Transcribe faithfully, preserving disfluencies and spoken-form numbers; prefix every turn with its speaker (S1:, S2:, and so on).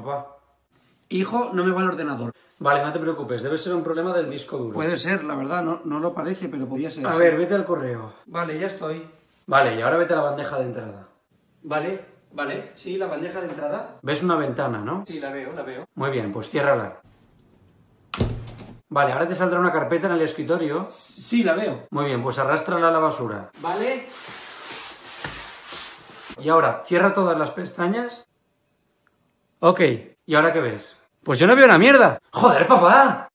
S1: papá.
S2: Hijo, no me va el ordenador.
S1: Vale, no te preocupes, debe ser un problema del disco duro.
S2: Puede ser, la verdad, no, no lo parece, pero podría ser.
S1: A
S2: sí.
S1: ver, vete al correo.
S2: Vale, ya estoy.
S1: Vale, y ahora vete a la bandeja de entrada.
S2: Vale, vale, sí, la bandeja de entrada.
S1: ¿Ves una ventana, no?
S2: Sí, la veo, la veo.
S1: Muy bien, pues ciérrala. Vale, ahora te saldrá una carpeta en el escritorio.
S2: Sí, la veo.
S1: Muy bien, pues arrástrala a la basura.
S2: Vale.
S1: Y ahora, cierra todas las pestañas. Ok, ¿y ahora qué ves? Pues yo no veo una mierda. ¡Joder, papá!